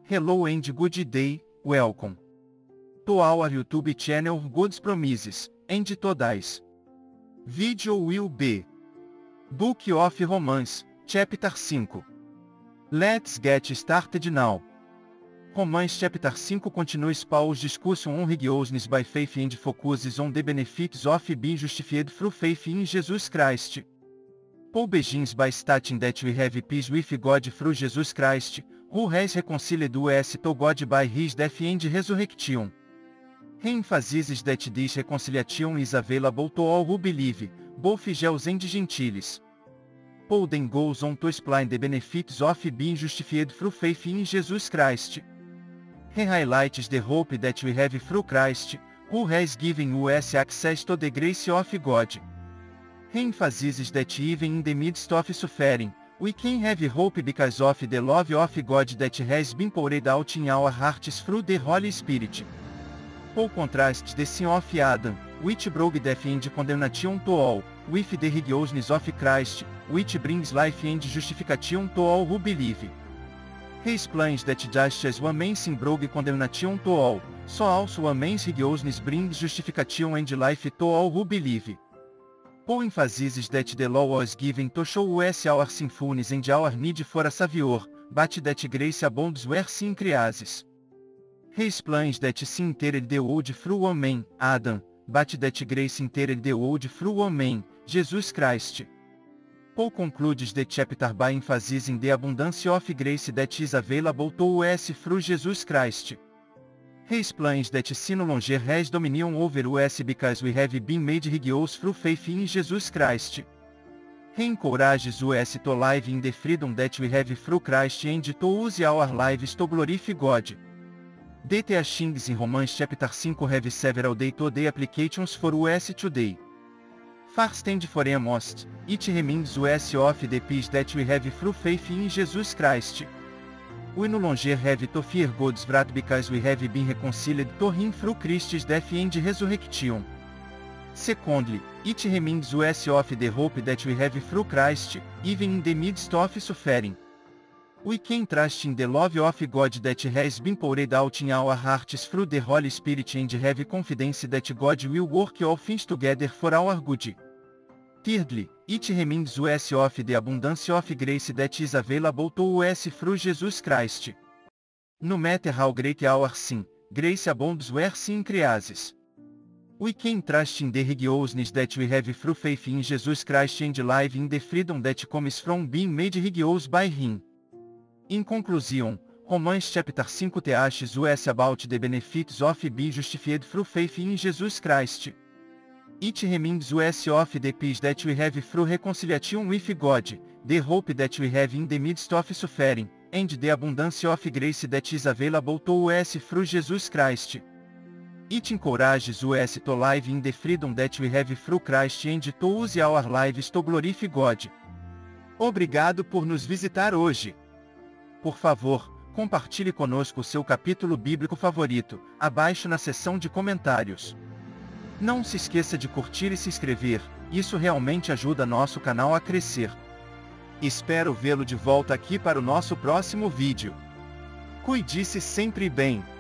Hello and good day, welcome to our YouTube channel God's Promises, and today's video will be Book of Romans, Chapter 5. Let's get started now. Romans chapter 5 continues Paul's discussion on righteousness by faith and focuses on the benefits of being justified through faith in Jesus Christ. Paul begins by stating that we have peace with God through Jesus Christ, who has reconciled us to God by his death and resurrection. He emphasizes that this reconciliation is available to all who believe, both Jews and Gentiles. Paul then goes on to explain the benefits of being justified through faith in Jesus Christ. He highlights the hope that we have through Christ, who has given us access to the grace of God. He emphasizes that even in the midst of suffering, we can have hope because of the love of God that has been poured out in our hearts through the Holy Spirit. Paul contrasts the sin of Adam, which brought death and condemnation to all, with the righteousness of Christ, which brings life and justification to all who believe. He explains that just as one man's sin brought condemnation to all, so also one man's righteousness brings justification and life to all who believe. Paul emphasizes that the law was given to show us our sinfulness and our need for a Savior, but that grace abounds where sin increases. He explains that sin entered the world through one man, Adam, but that grace entered the world through one man, Jesus Christ. Paul concludes the chapter by emphasizing the abundance of grace that is available to us through Jesus Christ. He explains that sin no longer has dominion over us because we have been made righteous through faith in Jesus Christ. He encourages us to live in the freedom that we have through Christ and to use our lives to glorify God. The teachings in Romans chapter 5 have several day-to-day applications for us today. First and foremost, it reminds us of the peace that we have through faith in Jesus Christ. We no longer have to fear God's wrath because we have been reconciled to him through Christ's death and resurrection. Secondly, it reminds us of the hope that we have through Christ, even in the midst of suffering. We can trust in the love of God that has been poured out in our hearts through the Holy Spirit and have confidence that God will work all things together for our good. Thirdly, it reminds us of the abundance of grace that is available to us through Jesus Christ. No matter how great our sin, grace abounds where sin increases. We can trust in the righteousness that we have through faith in Jesus Christ and live in the freedom that comes from being made righteous by him. In conclusion, Romans chapter 5 teaches us about the benefits of being justified through faith in Jesus Christ. It reminds us of the peace that we have through reconciliation with God, the hope that we have in the midst of suffering, and the abundance of grace that is available to us through Jesus Christ. It encourages us to live in the freedom that we have through Christ and to use our lives to glorify God. Obrigado por nos visitar hoje. Por favor, compartilhe conosco o seu capítulo bíblico favorito, abaixo na seção de comentários. Não se esqueça de curtir e se inscrever, isso realmente ajuda nosso canal a crescer. Espero vê-lo de volta aqui para o nosso próximo vídeo. Cuide-se sempre bem.